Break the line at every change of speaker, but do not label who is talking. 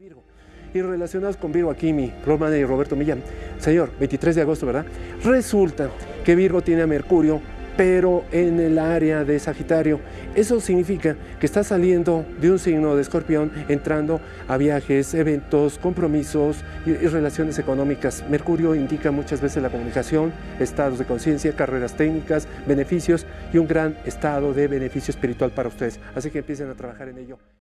Virgo. Y relacionados con Virgo, aquí mi Floor Manager Roberto Millán. Señor, 23 de agosto, ¿verdad? Resulta que Virgo tiene a Mercurio, pero en el área de Sagitario. Eso significa que está saliendo de un signo de Escorpión, entrando a viajes, eventos, compromisos y relaciones económicas. Mercurio indica muchas veces la comunicación, estados de conciencia, carreras técnicas, beneficios y un gran estado de beneficio espiritual para ustedes. Así que empiecen a trabajar en ello.